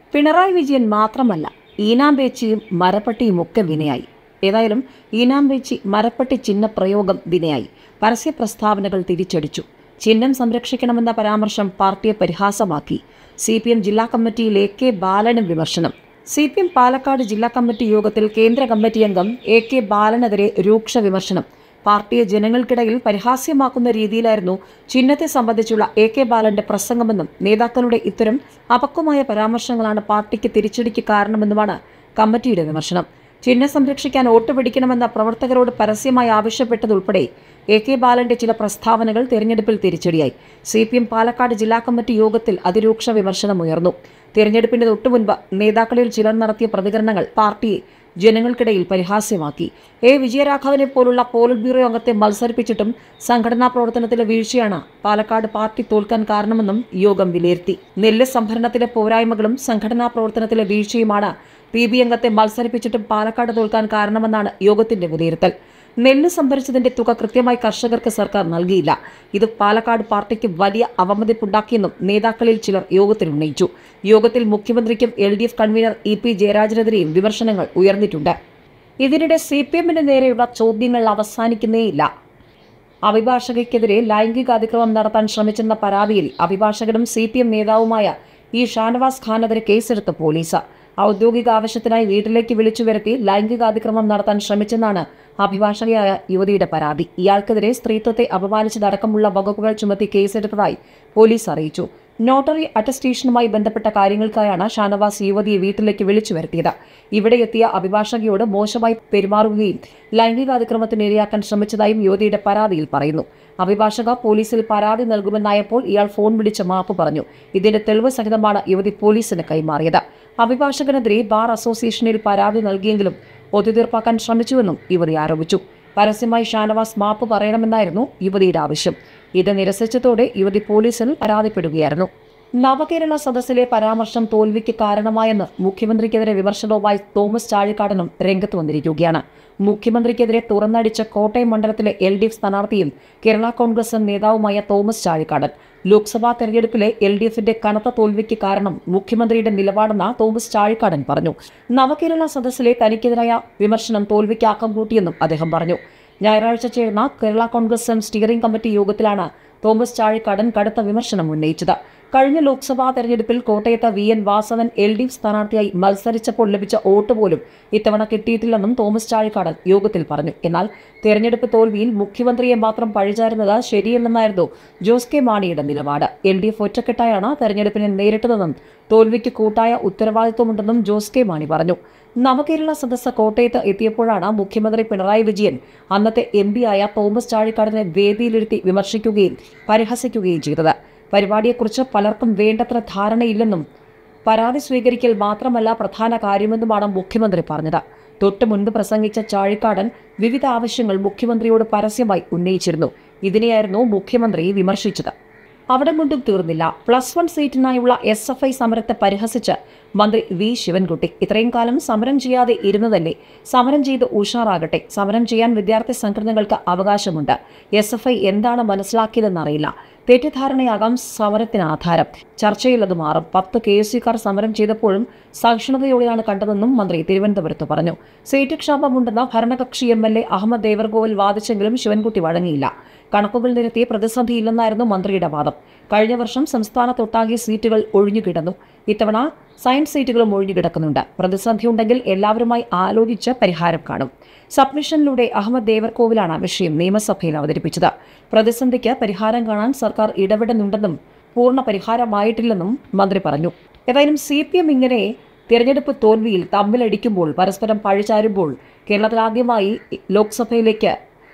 പിണറായി വിജയൻ മാത്രമല്ല, ഈനാമ്പേച്ചിയും മരപ്പട്ടിയുമൊക്കെ വിനയായി. ഏതായാലും ഈനാമ്പേച്ചി മരപ്പട്ടി ചിഹ്ന പ്രയോഗം വിനയായി. പരസ്യ പ്രസ്താവനകൾ തിരിച്ചടിച്ചു. ചിഹ്നം സംരക്ഷിക്കണമെന്ന പരാമർശം പാർട്ടിയെ പരിഹാസമാക്കി. CPM ജില്ലാ കമ്മിറ്റിയിൽ AK ബാലനും വിമർശനം. CPM പാലക്കാട് ജില്ലാ കമ്മിറ്റി യോഗത്തിൽ കേന്ദ്ര കമ്മിറ്റി അംഗം AK ബാലനെതിരെ രൂക്ഷ വിമർശനം. പാർട്ടിയെ ജനങ്ങൾക്കിടയിൽ പരിഹാസ്യമാക്കുന്ന രീതിയിലായിരുന്നു ചിഹ്നത്തെ സംബന്ധിച്ചുള്ള AK ബാലന്റെ പ്രസംഗമെന്നും നേതാക്കളുടെ ഇത്തരം അപക്വമായ പരാമർശങ്ങളാണ് പാർട്ടിക്ക് തിരിച്ചടിക്ക് കാരണമെന്നുമാണ് കമ്മിറ്റിയുടെ വിമർശനം. ചിഹ്നം സംരക്ഷിക്കാൻ വോട്ട് പിടിക്കണമെന്ന പ്രവർത്തകരോട് പരസ്യമായി ആവശ്യപ്പെട്ടതുൾപ്പെടെ AK ബാലന്റെ ചില പ്രസ്താവനകൾ തെരഞ്ഞെടുപ്പിൽ തിരിച്ചടിയായി. CPM പാലക്കാട് ജില്ലാ കമ്മിറ്റി യോഗത്തിൽ അതിരൂക്ഷ വിമർശനമുയർന്നു. തെരഞ്ഞെടുപ്പിന്റെ തൊട്ടുമുൻപ് നേതാക്കളിൽ ചിലർ നടത്തിയ പ്രതികരണങ്ങൾ പാർട്ടിയെ ജനങ്ങൾക്കിടയിൽ പരിഹാസ്യമാക്കി. വിജയരാഘവനെ പോലുള്ള പോളിറ്റ് ബ്യൂറോ അംഗത്തെ മത്സരിപ്പിച്ചിട്ടും സംഘടനാ പ്രവർത്തനത്തിലെ വീഴ്ചയാണ് പാലക്കാട് പാർട്ടി തോൽക്കാൻ കാരണമെന്നും യോഗം വിലയിരുത്തി. നെല്ല് സംഭരണത്തിലെ പോരായ്മകളും സംഘടനാ പ്രവർത്തനത്തിലെ വീഴ്ചയുമാണ് PB അംഗത്തെ മത്സരിപ്പിച്ചിട്ടും പാലക്കാട് തോൽക്കാൻ കാരണമെന്നാണ് യോഗത്തിന്റെ വിലയിരുത്തൽ. നെല്ല് സംഭരിച്ചതിന്റെ തുക കൃത്യമായി കർഷകർക്ക് സർക്കാർ നൽകിയില്ല. ഇത് പാലക്കാട് പാർട്ടിക്ക് വലിയ അവമതിപ്പുണ്ടാക്കിയെന്നും നേതാക്കളിൽ ചിലർ യോഗത്തിൽ ഉന്നയിച്ചു. യോഗത്തിൽ മുഖ്യമന്ത്രിക്കും LDF കൺവീനർ EP ജയരാജനെതിരെയും വിമർശനങ്ങൾ ഉയർന്നിട്ടുണ്ട്. ഇതിനിടെ CPMന്റെ നേരെയുള്ള ചോദ്യങ്ങൾ അവസാനിക്കുന്നേയില്ല. അഭിഭാഷകയ്ക്കെതിരെ ലൈംഗിക അതിക്രമം നടത്താൻ ശ്രമിച്ചെന്ന പരാതിയിൽ അഭിഭാഷകനും CPM നേതാവുമായ ഷാനവാസ് ഖാനെതിരെ കേസെടുത്ത പോലീസ്. ഔദ്യോഗിക ആവശ്യത്തിനായി വീട്ടിലേക്ക് വിളിച്ചു വരുത്തി ലൈംഗികാതിക്രമം നടത്താൻ ശ്രമിച്ചെന്നാണ് അഭിഭാഷകയായ യുവതിയുടെ പരാതി. ഇയാൾക്കെതിരെ സ്ത്രീത്വത്തെ അപമാനിച്ചതടക്കമുള്ള വകുപ്പുകൾ ചുമത്തി കേസെടുത്തതായി പോലീസ് അറിയിച്ചു. നോട്ടറി അറ്റസ്റ്റേഷനുമായി ബന്ധപ്പെട്ട കാര്യങ്ങൾക്കായാണ് ഷാനവാസ് യുവതിയെ വീട്ടിലേക്ക് വിളിച്ചു വരുത്തിയത്. ഇവിടെ എത്തിയ അഭിഭാഷകയോട് മോശമായി പെരുമാറുകയും ലൈംഗികാതിക്രമത്തിന് ഇരയാക്കാൻ ശ്രമിച്ചതായും യുവതിയുടെ പരാതിയിൽ പറയുന്നു. അഭിഭാഷക പോലീസിൽ പരാതി നൽകുമെന്നായപ്പോൾ ഇയാൾ ഫോൺ വിളിച്ച് മാപ്പ് പറഞ്ഞു. ഇതിന്റെ തെളിവ് സഹിതമാണ് യുവതി പോലീസിന് കൈമാറിയത്. അഭിഭാഷകനെതിരെ ബാർ അസോസിയേഷനിൽ പരാതി നൽകിയെങ്കിലും ഒത്തുതീർപ്പാക്കാൻ ശ്രമിച്ചുവെന്നും യുവതി ആരോപിച്ചു. പരസ്യമായി ഷാനവാസ് മാപ്പ് പറയണമെന്നായിരുന്നു യുവതിയുടെ ആവശ്യം. ഇത് നിരസിച്ചതോടെ യുവതി പോലീസിൽ പരാതിപ്പെടുകയായിരുന്നു. നവകേരള സദസ്സിലെ പരാമർശം തോൽവിക്ക് കാരണമായെന്ന് മുഖ്യമന്ത്രിക്കെതിരെ വിമർശനവുമായി തോമസ് ചാഴിക്കാടനും രംഗത്ത് വന്നിരിക്കുകയാണ്. മുഖ്യമന്ത്രിക്കെതിരെ തുറന്നടിച്ച കോട്ടയം മണ്ഡലത്തിലെ LDF സ്ഥാനാർത്ഥിയും കേരള കോൺഗ്രസ് നേതാവുമായ തോമസ് ചാഴിക്കാടൻ ലോക്സഭാ തെരഞ്ഞെടുപ്പിലെ LDFന്റെ കനത്ത തോൽവിക്ക് കാരണം മുഖ്യമന്ത്രിയുടെ നിലപാടെന്ന് തോമസ് ചാഴിക്കാടൻ പറഞ്ഞു. നവകേരള സദസ്സിലെ തനിക്കെതിരായ വിമർശനം തോൽവിക്ക് ആക്കം കൂട്ടിയെന്നും അദ്ദേഹം പറഞ്ഞു. ഞായറാഴ്ച ചേർന്ന കേരള കോൺഗ്രസ് സ്റ്റിയറിംഗ് കമ്മിറ്റി യോഗത്തിലാണ് തോമസ് ചാഴിക്കാടൻ കടുത്ത വിമർശനം ഉന്നയിച്ചത്. കഴിഞ്ഞ ലോക്സഭാ തെരഞ്ഞെടുപ്പിൽ കോട്ടയത്ത് VN വാസവൻ LDF സ്ഥാനാർത്ഥിയായി മത്സരിച്ചപ്പോൾ ലഭിച്ച വോട്ട് പോലും ഇത്തവണ കിട്ടിയിട്ടില്ലെന്നും തോമസ് ചാഴിക്കാടൻ യോഗത്തിൽ പറഞ്ഞു. എന്നാൽ തെരഞ്ഞെടുപ്പ് തോൽവിയിൽ മുഖ്യമന്ത്രിയെ മാത്രം പഴിചാരുന്നത് ശരിയല്ലെന്നായിരുന്നു ജോസ് കെ മാണിയുടെ നിലപാട്. LDF ഒറ്റക്കെട്ടായാണ് തെരഞ്ഞെടുപ്പിനെ നേരിട്ടതെന്നും തോൽവിക്ക് കൂട്ടായ ഉത്തരവാദിത്വമുണ്ടെന്നും ജോസ് കെ മാണി പറഞ്ഞു. നവകേരള സദസ്സ് കോട്ടയത്ത് എത്തിയപ്പോഴാണ് മുഖ്യമന്ത്രി പിണറായി വിജയൻ അന്നത്തെ MP ആയ തോമസ് ചാഴിക്കാടനെ വേദിയിലിരുത്തി വിമർശിക്കുകയും പരിഹസിക്കുകയും ചെയ്തത്. പരിപാടിയെക്കുറിച്ച് പലർക്കും വേണ്ടത്ര ധാരണയില്ലെന്നും പരാതി സ്വീകരിക്കൽ മാത്രമല്ല പ്രധാന കാര്യമെന്നുമാണ് മുഖ്യമന്ത്രി പറഞ്ഞത്. തൊട്ടു മുൻപ് പ്രസംഗിച്ച ചാഴിക്കാടൻ വിവിധ ആവശ്യങ്ങൾ മുഖ്യമന്ത്രിയോട് പരസ്യമായി ഉന്നയിച്ചിരുന്നു. ഇതിനെയായിരുന്നു മുഖ്യമന്ത്രി വിമർശിച്ചത്. അവിടെ കൊണ്ടും തീർന്നില്ല. +1 സീറ്റിനായുള്ള SFI സമരത്തെ പരിഹസിച്ച് മന്ത്രി V ശിവൻകുട്ടി ഇത്രയും കാലം സമരം ചെയ്യാതെ ഇരുന്നതല്ലേ, സമരം ചെയ്ത് ഉഷാറാകട്ടെ. സമരം ചെയ്യാൻ വിദ്യാർത്ഥി സംഘടനകൾക്ക് അവകാശമുണ്ട്. SFI എന്താണ് മനസ്സിലാക്കിയതെന്നറിയില്ല. തെറ്റിദ്ധാരണയാകാം സമരത്തിന് ആധാരം. ചർച്ചയിൽ അത് മാറും. 10 KSUക്കാർ സമരം ചെയ്തപ്പോഴും സഹിഷ്ണുതയോടെയാണ് കണ്ടതെന്നും മന്ത്രി തിരുവനന്തപുരത്ത് പറഞ്ഞു. സീറ്റ് ക്ഷാമമുണ്ടെന്ന ഭരണകക്ഷി MLA അഹമ്മദ് ദേവർകോവിൽ വാദിച്ചെങ്കിലും ശിവൻകുട്ടി വഴങ്ങിയില്ല. കണക്കുകൾ നിരത്തി പ്രതിസന്ധിയില്ലെന്നായിരുന്നു മന്ത്രിയുടെ വാദം. കഴിഞ്ഞ വർഷം സംസ്ഥാനത്തൊട്ടാകെ സീറ്റുകൾ ഒഴിഞ്ഞുകിടന്നു. ഇത്തവണ സയൻസ് സീറ്റുകളും ഒഴിഞ്ഞുകിടക്കുന്നുണ്ട്. പ്രതിസന്ധിയുണ്ടെങ്കിൽ എല്ലാവരുമായി ആലോചിച്ച് പരിഹാരം കാണും. സബ്മിഷനിലൂടെ അഹമ്മദ് ദേവർകോവിലാണ് വിഷയം നിയമസഭയിൽ അവതരിപ്പിച്ചത്. പ്രതിസന്ധിക്ക് പരിഹാരം കാണാൻ സർക്കാർ ഇടപെടുന്നുണ്ടെന്നും പൂർണ്ണ പരിഹാരമായിട്ടില്ലെന്നും മന്ത്രി പറഞ്ഞു. ഏതായാലും CPM ഇങ്ങനെ തിരഞ്ഞെടുപ്പ് തോൽവിയിൽ തമ്മിലടിക്കുമ്പോൾ, പരസ്പരം പഴിചാരുമ്പോൾ കേരളത്തിൽ ആദ്യമായി ലോക്സഭയിലേക്ക്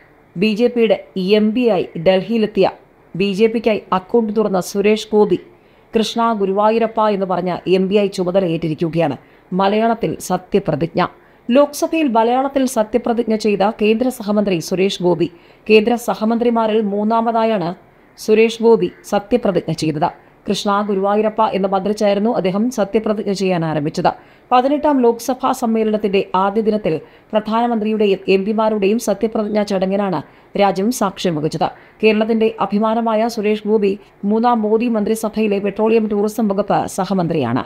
BJPയുടെ MP ആയി ഡൽഹിയിലെത്തിയ BJPക്കായി അക്കൗണ്ട് തുറന്ന സുരേഷ് ഗോപി കൃഷ്ണ ഗുരുവായൂരപ്പ എന്ന് പറഞ്ഞ MP ആയി ചുമതലയേറ്റിരിക്കുകയാണ്. മലയാളത്തിൽ സത്യപ്രതിജ്ഞ. ലോക്സഭയിൽ മലയാളത്തിൽ സത്യപ്രതിജ്ഞ ചെയ്ത കേന്ദ്ര സഹമന്ത്രി സുരേഷ് ഗോപി. കേന്ദ്ര സഹമന്ത്രിമാരിൽ മൂന്നാമതായാണ് സുരേഷ് ഗോപി സത്യപ്രതിജ്ഞ ചെയ്തത്. കൃഷ്ണ ഗുരുവായൂരപ്പ എന്ന മന്ത്രിച്ചായിരുന്നു അദ്ദേഹം സത്യപ്രതിജ്ഞ ചെയ്യാൻ ആരംഭിച്ചത്. 18ാം ലോക്സഭാ സമ്മേളനത്തിന്റെ ആദ്യ ദിനത്തിൽ പ്രധാനമന്ത്രിയുടെയും MP-മാരുടെയും സത്യപ്രതിജ്ഞാ ചടങ്ങിനാണ് രാജ്യം സാക്ഷ്യം വഹിച്ചത്. കേരളത്തിന്റെ അഭിമാനമായ സുരേഷ് ഗോപി 3ാം മോദി മന്ത്രിസഭയിലെ പെട്രോളിയം ടൂറിസം വകുപ്പ് സഹമന്ത്രിയാണ്.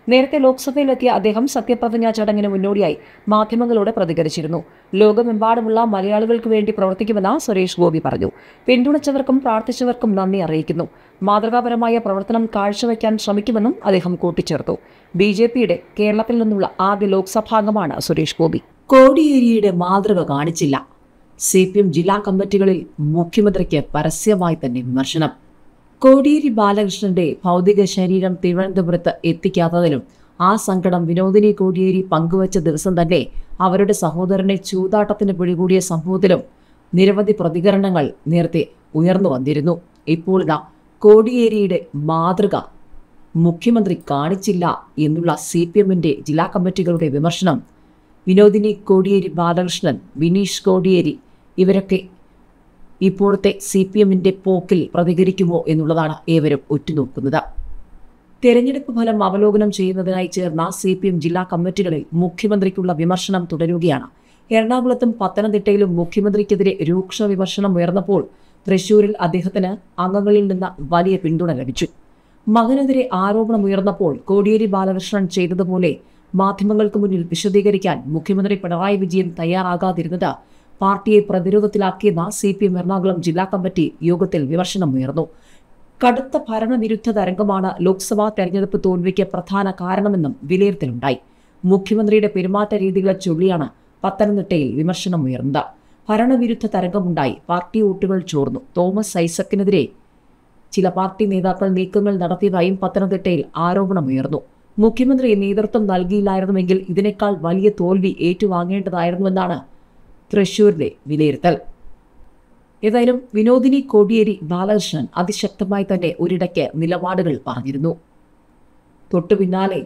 നേരത്തെ ലോക്സഭയിലെത്തിയ അദ്ദേഹം സത്യപ്രതിജ്ഞാ ചടങ്ങിന് മുന്നോടിയായി മാധ്യമങ്ങളോട് പ്രതികരിച്ചിരുന്നു. ലോകമെമ്പാടുമുള്ള മലയാളികൾക്ക് വേണ്ടി പ്രവർത്തിക്കുമെന്ന് സുരേഷ് ഗോപി പറഞ്ഞു. പിന്തുണച്ചവർക്കും പ്രാർത്ഥിച്ചവർക്കും നന്ദി അറിയിക്കുന്നു. മാതൃകാപരമായ പ്രവർത്തനം കാഴ്ചവെക്കാൻ ശ്രമിക്കുമെന്നും അദ്ദേഹം കൂട്ടിച്ചേർത്തു. BJPയുടെ കേരളത്തിൽ നിന്നുള്ള ആദ്യ ലോക്സഭാംഗമാണ് സുരേഷ് ഗോപി. കോടിയേരിയുടെ മാതൃക കാണിച്ചില്ല. CPM ജില്ലാ കമ്മിറ്റികളിൽ മുഖ്യമന്ത്രിക്ക് പരസ്യമായി തന്നെ വിമർശനം. കോടിയേരി ബാലകൃഷ്ണന്റെ ഭൗതിക ശരീരം തിരുവനന്തപുരത്ത് എത്തിക്കാത്തതിലും ആ സങ്കടം വിനോദിനി കോടിയേരി പങ്കുവച്ച ദിവസം തന്നെ അവരുടെ സഹോദരനെ ചൂതാട്ടത്തിന് പിടികൂടിയ സംഭവത്തിലും നിരവധി പ്രതികരണങ്ങൾ നേരത്തെ ഉയർന്നു വന്നിരുന്നു. ഇപ്പോൾ ഇതാ കോടിയേരിയുടെ മാതൃക മുഖ്യമന്ത്രി കാണിച്ചില്ല എന്നുള്ള CPMന്റെ ജില്ലാ കമ്മിറ്റികളുടെ വിമർശനം. വിനോദിനി കോടിയേരി ബാലകൃഷ്ണൻ, വിനീഷ് കോടിയേരി ഇവരൊക്കെ ഇപ്പോഴത്തെ CPMന്റെ പോക്കിൽ പ്രതികരിക്കുമോ എന്നുള്ളതാണ് ഏവരും ഉറ്റുനോക്കുന്നത്. തെരഞ്ഞെടുപ്പ് ഫലം അവലോകനം ചെയ്യുന്നതിനായി ചേർന്ന CPM ജില്ലാ കമ്മിറ്റികളിൽ മുഖ്യമന്ത്രിക്കുള്ള വിമർശനം തുടരുകയാണ്. എറണാകുളത്തും പത്തനംതിട്ടയിലും മുഖ്യമന്ത്രിക്കെതിരെ രൂക്ഷ വിമർശനം ഉയർന്നപ്പോൾ തൃശൂരിൽ അദ്ദേഹത്തിന് അംഗങ്ങളിൽ നിന്ന് വലിയ പിന്തുണ ലഭിച്ചു. മകനെതിരെ ആരോപണം ഉയർന്നപ്പോൾ കോടിയേരി ബാലകൃഷ്ണൻ ചെയ്തതുപോലെ മാധ്യമങ്ങൾക്ക് മുന്നിൽ വിശദീകരിക്കാൻ മുഖ്യമന്ത്രി പിണറായി വിജയൻ തയ്യാറാകാതിരുന്നത് പാർട്ടിയെ പ്രതിരോധത്തിലാക്കിയെന്ന CPM എറണാകുളം ജില്ലാ കമ്മിറ്റി യോഗത്തിൽ വിമർശനമുയർന്നു. കടുത്ത ഭരണവിരുദ്ധ തരംഗമാണ് ലോക്സഭാ തെരഞ്ഞെടുപ്പ് തോൽവിക്ക് പ്രധാന കാരണമെന്നും വിലയിരുത്തലുണ്ടായി. മുഖ്യമന്ത്രിയുടെ പെരുമാറ്റ രീതികളെ ചൊല്ലിയാണ് പത്തനംതിട്ടയിൽ വിമർശനമുയർന്നത്. ഭരണവിരുദ്ധ തരംഗമുണ്ടായി, പാർട്ടി വോട്ടുകൾ ചോർന്നു. തോമസ് ഐസക്കിനെതിരെ ചില പാർട്ടി നേതാക്കൾ നീക്കങ്ങൾ നടത്തിയതായും പത്തനംതിട്ടയിൽ ആരോപണമുയർന്നു. മുഖ്യമന്ത്രി നേതൃത്വം നൽകിയില്ലായിരുന്നുവെങ്കിൽ ഇതിനേക്കാൾ വലിയ തോൽവി ഏറ്റുവാങ്ങേണ്ടതായിരുന്നുവെന്നാണ് തൃശൂരിലെ വിലയിരുത്തൽ. ഏതായാലും വിനോദിനി കോടിയേരി ബാലകൃഷ്ണൻ അതിശക്തമായി തന്നെ ഒരിടയ്ക്ക് നിലപാടുകൾ പറഞ്ഞിരുന്നു. തൊട്ടു പിന്നാലെ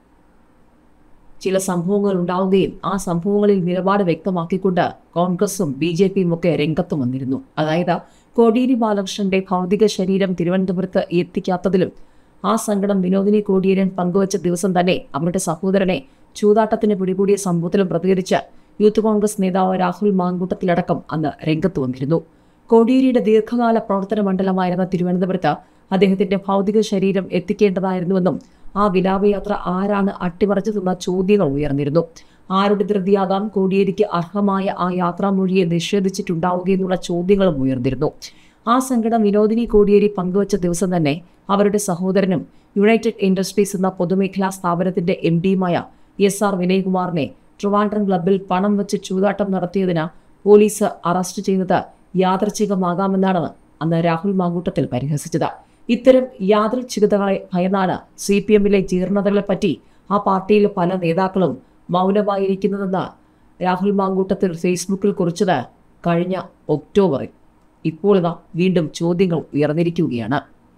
ചില സംഭവങ്ങൾ ഉണ്ടാവുകയും ആ സംഭവങ്ങളിൽ നിലപാട് വ്യക്തമാക്കിക്കൊണ്ട് കോൺഗ്രസും BJPയും ഒക്കെ രംഗത്ത് വന്നിരുന്നു. അതായത് കോടിയേരി ബാലകൃഷ്ണന്റെ ഭൗതിക ശരീരം തിരുവനന്തപുരത്ത് എത്തിക്കാത്തതിലും ആ സങ്കടം വിനോദിനി കോടിയേരൻ പങ്കുവച്ച ദിവസം തന്നെ അവരുടെ സഹോദരനെ ചൂതാട്ടത്തിന് പിടികൂടിയ സംഭവത്തിലും പ്രതികരിച്ച് യൂത്ത് കോൺഗ്രസ് നേതാവ് രാഹുൽ മാങ്കൂട്ടത്തിലടക്കം അന്ന് രംഗത്ത് വന്നിരുന്നു. കോടിയേരിയുടെ ദീർഘകാല പ്രവർത്തന മണ്ഡലമായിരുന്ന തിരുവനന്തപുരത്ത് അദ്ദേഹത്തിന്റെ ഭൗതിക ശരീരം എത്തിക്കേണ്ടതായിരുന്നുവെന്നും ആ വിലാപയാത്ര ആരാണ് അട്ടിമറിച്ചതെന്ന ചോദ്യങ്ങൾ ഉയർന്നിരുന്നു. ആരുടെ ധൃതിയാകാം കോടിയേരിക്ക് അർഹമായ ആ യാത്രാമൊഴിയെ നിഷേധിച്ചിട്ടുണ്ടാവുകയെന്നുള്ള ചോദ്യങ്ങളും ഉയർന്നിരുന്നു. ആ സങ്കടം വിനോദിനി കോടിയേരി പങ്കുവച്ച ദിവസം തന്നെ അവരുടെ സഹോദരനും യുണൈറ്റഡ് ഇൻഡസ്ട്രീസ് എന്ന പൊതുമേഖലാ സ്ഥാപനത്തിന്റെ MDയുമായ SR വിനയ്കുമാറിനെ ട്രിവാൻഡ്രം ക്ലബ്ബിൽ പണം വെച്ച് ചൂതാട്ടം നടത്തിയതിന് പോലീസ് അറസ്റ്റ് ചെയ്തത് യാദൃച്ഛികമാകാമെന്നാണ് അന്ന് രാഹുൽ മാങ്കൂട്ടത്തിൽ പരിഹസിച്ചത്. ഇത്തരം യാദൃച്ഛികതകളെ ഭയന്നാണ് CPMലെ ജീർണതകളെപ്പറ്റി ആ പാർട്ടിയിലെ പല നേതാക്കളും മൗനമായിരിക്കുന്നതെന്ന് രാഹുൽ മാങ്കൂട്ടത്തിൽ ഫേസ്ബുക്കിൽ കുറിച്ചത് കഴിഞ്ഞ ഒക്ടോബറിൽ. ഇപ്പോൾ ഇതാ വീണ്ടും ചോദ്യങ്ങൾ ഉയർന്നിരിക്കുകയാണ്.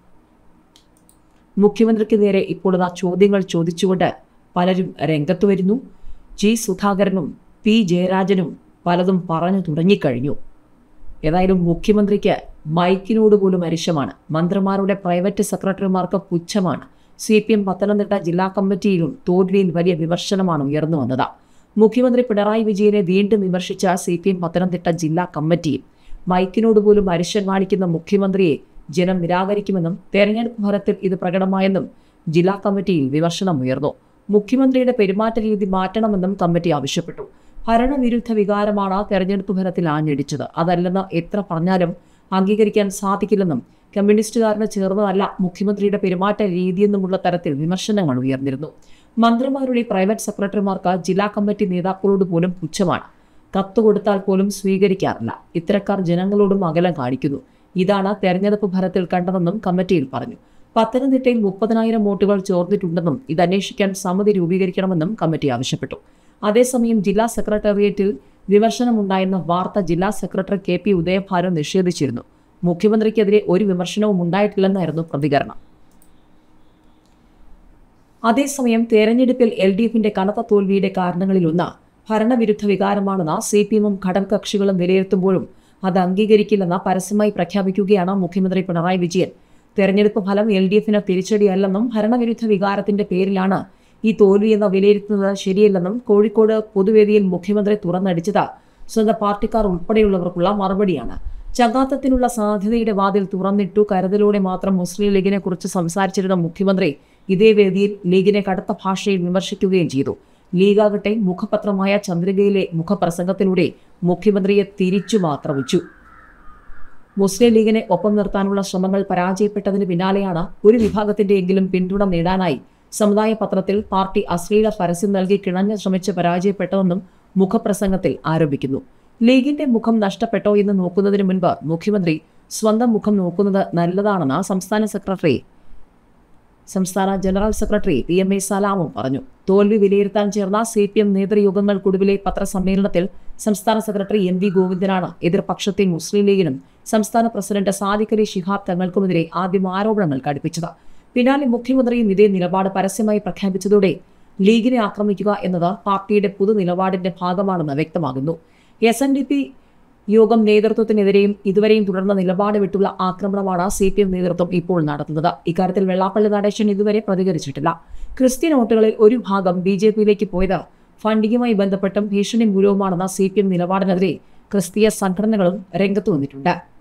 മുഖ്യമന്ത്രിക്ക് നേരെ ഇപ്പോൾ ഇതാ ചോദ്യങ്ങൾ ചോദിച്ചുകൊണ്ട് പലരും രംഗത്ത് വരുന്നു. G. സുധാകരനും P. ജയരാജനും പലതും പറഞ്ഞു തുടങ്ങിക്കഴിഞ്ഞു. ഏതായാലും മുഖ്യമന്ത്രിക്ക് മൈക്കിനോട് പോലും അരിശമാണ്. മന്ത്രിമാരുടെ പ്രൈവറ്റ് സെക്രട്ടറിമാർക്ക് പുച്ഛമാണ്. CPM പത്തനംതിട്ട ജില്ലാ കമ്മിറ്റിയിലും തോൽവിയിൽ വലിയ വിമർശനമാണ് ഉയർന്നു വന്നത്. മുഖ്യമന്ത്രി പിണറായി വിജയനെ വീണ്ടും വിമർശിച്ച CPM പത്തനംതിട്ട ജില്ലാ കമ്മിറ്റിയും മൈക്കിനോട് പോലും അരിശം കാണിക്കുന്ന മുഖ്യമന്ത്രിയെ ജനം നിരാകരിക്കുമെന്നും തെരഞ്ഞെടുപ്പ് ഫലത്തിൽ ഇത് പ്രകടമായെന്നും ജില്ലാ കമ്മിറ്റിയിൽ വിമർശനമുയർന്നു. മുഖ്യമന്ത്രിയുടെ പെരുമാറ്റ രീതി മാറ്റണമെന്നും കമ്മിറ്റി ആവശ്യപ്പെട്ടു. ഭരണവിരുദ്ധ വികാരമാണ് തെരഞ്ഞെടുപ്പ് ഫലത്തിൽ ആഞ്ഞടിച്ചത്. അതല്ലെന്ന് എത്ര പറഞ്ഞാലും അംഗീകരിക്കാൻ സാധിക്കില്ലെന്നും കമ്മ്യൂണിസ്റ്റുകാരന് ചേർന്നതല്ല മുഖ്യമന്ത്രിയുടെ പെരുമാറ്റ രീതിയെന്നുമുള്ള തരത്തിൽ വിമർശനങ്ങൾ ഉയർന്നിരുന്നു. മന്ത്രിമാരുടെ പ്രൈവറ്റ് സെക്രട്ടറിമാർക്ക് ജില്ലാ കമ്മിറ്റി നേതാക്കളോട് പോലും പുച്ഛമാണ്. കത്ത് കൊടുത്താൽ പോലും സ്വീകരിക്കാറില്ല. ഇത്തരക്കാർ ജനങ്ങളോടും അകലം കാണിക്കുന്നു. ഇതാണ് തെരഞ്ഞെടുപ്പ് ഫലത്തിൽ കണ്ടതെന്നും കമ്മിറ്റിയിൽ പറഞ്ഞു. പത്തനംതിട്ടയിൽ 30,000 വോട്ടുകൾ ചോർന്നിട്ടുണ്ടെന്നും ഇത് അന്വേഷിക്കാൻ സമിതി രൂപീകരിക്കണമെന്നും കമ്മിറ്റി ആവശ്യപ്പെട്ടു. അതേസമയം ജില്ലാ സെക്രട്ടേറിയറ്റിൽ വിമർശനമുണ്ടായെന്ന വാർത്ത ജില്ലാ സെക്രട്ടറി KP ഉദയഭാനു നിഷേധിച്ചിരുന്നു. മുഖ്യമന്ത്രിക്കെതിരെ ഒരു വിമർശനവും ഉണ്ടായിട്ടില്ലെന്നായിരുന്നു പ്രതികരണം. അതേസമയം തെരഞ്ഞെടുപ്പിൽ LDFന്റെ കനത്ത തോൽവിയുടെ കാരണങ്ങളിലൊന്ന് ഭരണവിരുദ്ധ വികാരമാണെന്ന് CPMും ഘടകകക്ഷികളും വിലയിരുത്തുമ്പോഴും അത് അംഗീകരിക്കില്ലെന്ന് പരസ്യമായി പ്രഖ്യാപിക്കുകയാണ് മുഖ്യമന്ത്രി പിണറായി വിജയൻ. തെരഞ്ഞെടുപ്പ് ഫലം LDFന് തിരിച്ചടിയല്ലെന്നും ഭരണവിരുദ്ധ വികാരത്തിന്റെ പേരിലാണ് ഈ തോൽവിയെന്ന് വിലയിരുത്തുന്നത് ശരിയല്ലെന്നും കോഴിക്കോട് പൊതുവേദിയിൽ മുഖ്യമന്ത്രി തുറന്നടിച്ചത് സ്വന്തം പാർട്ടിക്കാർ ഉൾപ്പെടെയുള്ളവർക്കുള്ള മറുപടിയാണ്. ചങ്ങാത്തത്തിനുള്ള സാധ്യതയുടെ വാതിൽ തുറന്നിട്ടു. കരുതലോടെ മാത്രം മുസ്ലിം ലീഗിനെ കുറിച്ച് സംസാരിച്ചിരുന്ന മുഖ്യമന്ത്രി ഇതേ വേദിയിൽ ലീഗിനെ കടുത്ത ഭാഷയിൽ വിമർശിക്കുകയും ചെയ്തു. ലീഗാകട്ടെ മുഖപത്രമായ ചന്ദ്രികയിലെ മുഖപ്രസംഗത്തിലൂടെ മുഖ്യമന്ത്രിയെ തിരിച്ചു ആക്രമിച്ചു. മുസ്ലിം ലീഗിനെ ഒപ്പം നിർത്താനുള്ള ശ്രമങ്ങൾ പരാജയപ്പെട്ടതിന് പിന്നാലെയാണ് ഒരു വിഭാഗത്തിന്റെയെങ്കിലും പിന്തുണ നേടാനായി സമുദായ പത്രത്തിൽ പാർട്ടി അശ്ലീല പരസ്യം നൽകി കിണഞ്ഞ് ശ്രമിച്ച് പരാജയപ്പെട്ടതെന്നും മുഖപ്രസംഗത്തിൽ ആരോപിക്കുന്നു. ലീഗിന്റെ മുഖം നഷ്ടപ്പെട്ടോ എന്ന് നോക്കുന്നതിന് മുൻപ് മുഖ്യമന്ത്രി സ്വന്തം മുഖം നോക്കുന്നത് നല്ലതാണെന്ന് സംസ്ഥാന ജനറൽ സെക്രട്ടറി PMA സലാമും പറഞ്ഞു. തോൽവി വിലയിരുത്താൻ ചേർന്ന CPM നേതൃയോഗങ്ങൾക്കൊടുവിലെ പത്രസമ്മേളനത്തിൽ സംസ്ഥാന സെക്രട്ടറി MV ഗോവിന്ദനാണ് എതിർപക്ഷത്തെ മുസ്ലിം ലീഗിനും സംസ്ഥാന പ്രസിഡന്റ് സാദിഖ് അലി ശിഹാബ് തങ്ങൾക്കുമെതിരെ ആദ്യം ആരോപണങ്ങൾ കടുപ്പിച്ചത്. പിന്നാലെ മുഖ്യമന്ത്രിയും ഇതേ നിലപാട് പരസ്യമായി പ്രഖ്യാപിച്ചതോടെ ലീഗിനെ ആക്രമിക്കുക എന്നത് പാർട്ടിയുടെ പൊതുനിലപാടിന്റെ ഭാഗമാണെന്ന് വ്യക്തമാകുന്നു. SNDP യോഗം നേതൃത്വത്തിനെതിരെയും ഇതുവരെയും തുടർന്ന നിലപാട് വിട്ടുള്ള ആക്രമണമാണ് CPM നേതൃത്വം ഇപ്പോൾ നടത്തുന്നത്. ഇക്കാര്യത്തിൽ വെള്ളാപ്പള്ളി നടേശൻ ഇതുവരെ പ്രതികരിച്ചിട്ടില്ല. ക്രിസ്ത്യൻ വോട്ടുകളിൽ ഒരു ഭാഗം BJPയിലേക്ക് പോയത് ഫണ്ടിങ്ങുമായി ബന്ധപ്പെട്ടും ഭീഷണി മൂലവുമാണെന്ന CPM നിലപാടിനെതിരെ ക്രിസ്തീയ സംഘടനകളും രംഗത്ത് വന്നിട്ടുണ്ട്.